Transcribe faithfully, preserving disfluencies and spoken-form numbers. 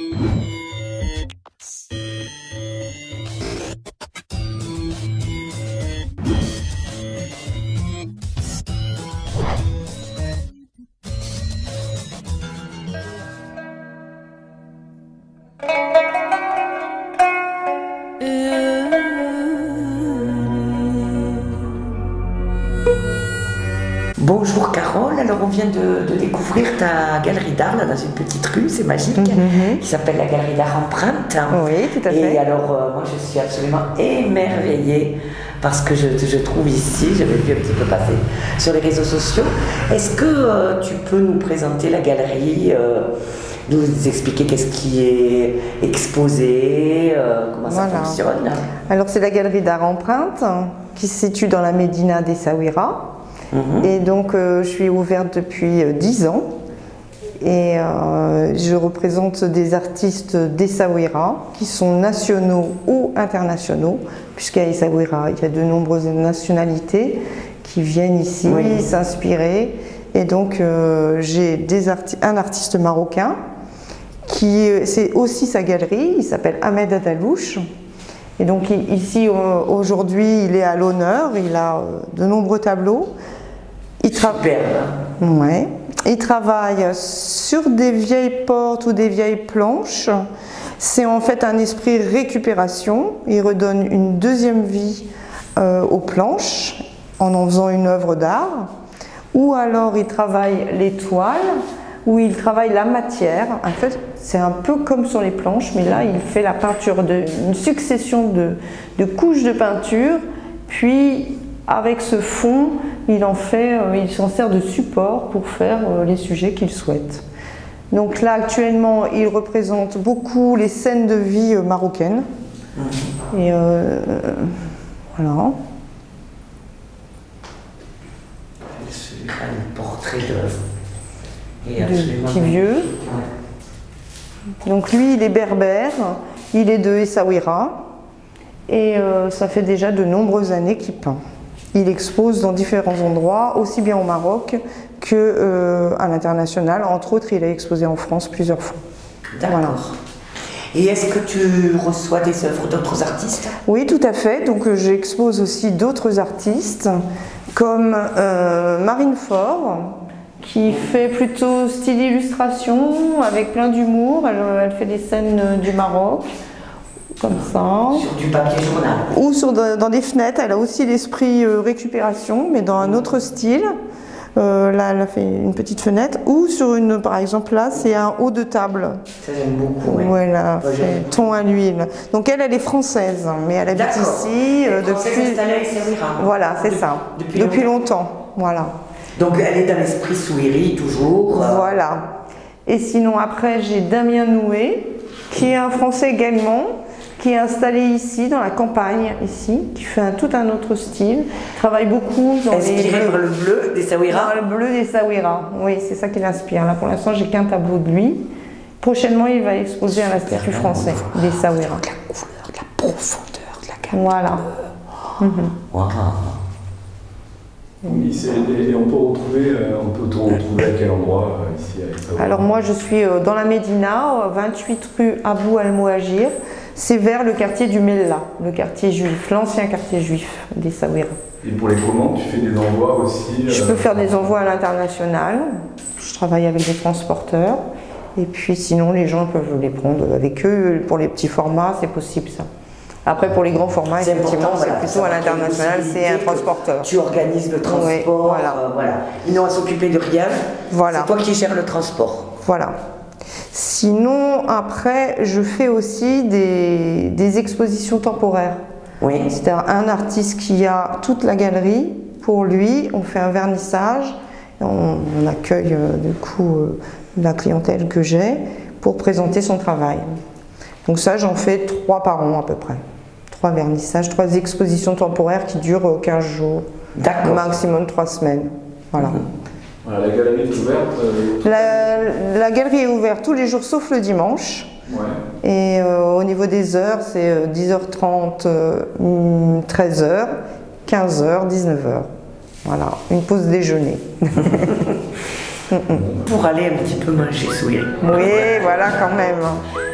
Bonjour Carole, alors on vient de, de découvrir ta galerie d'art là dans une petite rue, c'est magique, mm-hmm. qui s'appelle la galerie d'art Empreinte. Oui, tout à fait. Et alors euh, moi je suis absolument émerveillée parce que je, je trouve ici, j'avais vu un petit peu passer sur les réseaux sociaux. Est-ce que euh, tu peux nous présenter la galerie, euh, nous expliquer qu'est-ce qui est exposé, euh, comment ça voilà. fonctionne? Alors c'est la galerie d'art Empreinte qui se situe dans la Médina d'Essaouira. Mmh. Et donc euh, je suis ouverte depuis euh, dix ans et euh, je représente des artistes d'Essaouira qui sont nationaux ou internationaux, puisqu'à Essaouira il y a de nombreuses nationalités qui viennent ici oui. s'inspirer. Et donc euh, j'ai des arti un artiste marocain qui c'est aussi sa galerie, il s'appelle Ahmed Adalouche. Et donc ici aujourd'hui il est à l'honneur, il a de nombreux tableaux. Il, tra ouais. il travaille sur des vieilles portes ou des vieilles planches. C'est en fait un esprit récupération. Il redonne une deuxième vie euh, aux planches en en faisant une œuvre d'art. Ou alors il travaille les toiles, ou il travaille la matière. En fait, c'est un peu comme sur les planches, mais là il fait la peinture, de, une succession de, de couches de peinture, puis avec ce fond, il en fait, euh, il s'en sert de support pour faire euh, les sujets qu'il souhaite. Donc là, actuellement, il représente beaucoup les scènes de vie euh, marocaines. Mmh. Et euh, voilà. Un portrait de, et de petit vieux. Donc lui, il est berbère, il est de Essaouira, et euh, ça fait déjà de nombreuses années qu'il peint. Il expose dans différents endroits, aussi bien au Maroc qu'à euh, l'international. Entre autres, il a exposé en France plusieurs fois. D'accord. Voilà. Et est-ce que tu reçois des œuvres d'autres artistes? Oui, tout à fait. Donc, j'expose aussi d'autres artistes, comme euh, Marine Faure, qui fait plutôt style illustration, avec plein d'humour. Elle, elle fait des scènes du Maroc. Comme ça. Sur du papier journal. Ou sur, dans des fenêtres. Elle a aussi l'esprit euh, récupération, mais dans un autre style. Euh, là, elle a fait une petite fenêtre. Ou sur une, par exemple, là, c'est un haut de table. Ça, j'aime beaucoup. Ouais, elle a ouais, fait ton à l'huile. Donc, elle, elle est française, mais elle habite ici euh, depuis. Voilà, c'est ça. Depuis, depuis longtemps. longtemps. Voilà. Donc, elle est dans l'esprit Souiri, toujours. Euh... Voilà. Et sinon, après, j'ai Damien Noué, qui est un Français également, qui est installé ici, dans la campagne, ici, qui fait un, tout un autre style, travaille beaucoup dans les bleus. Par le bleu d'Essaouira. Dans le bleu d'Essaouira, oui, c'est ça qui l'inspire. Là, pour l'instant, j'ai qu'un tableau de lui. Prochainement, il va exposer à l'Institut français d'Essaouira. De la couleur, de la profondeur, de la gamme. Voilà. Mmh. Wow. Oui, et on peut retrouver, on peut te retrouver à quel endroit ici à Essaouira? Alors moi, je suis dans la Médina, vingt-huit rue Abou Al-Mouhajir. C'est vers le quartier du Mella, le quartier juif, l'ancien quartier juif d'Essaouira. Et pour les commandes, tu fais des envois aussi? Je peux faire des envois à l'international. Je travaille avec des transporteurs. Et puis sinon, les gens peuvent les prendre avec eux. Pour les petits formats, c'est possible ça. Après, pour les grands formats, effectivement, c'est voilà, plutôt à l'international, c'est un transporteur. Tu organises le transport, oui, voilà. Euh, voilà. Ils n'ont à s'occuper de rien. Voilà. C'est toi qui gères le transport. Voilà. Sinon, après, je fais aussi des, des expositions temporaires. Oui. C'est-à-dire un artiste qui a toute la galerie, pour lui, on fait un vernissage, on, on accueille euh, du coup euh, la clientèle que j'ai pour présenter son travail. Donc ça, j'en fais trois par an à peu près. Trois vernissages, trois expositions temporaires qui durent quinze jours, maximum trois semaines. Voilà. Mmh. Voilà, la galerie est ouverte euh, la, la galerie est ouverte tous les jours sauf le dimanche. Ouais. Et euh, au niveau des heures, c'est euh, dix heures trente, euh, treize heures, quinze heures, dix-neuf heures. Voilà, une pause déjeuner. Pour aller un petit peu manger souillé. Oui, voilà quand même.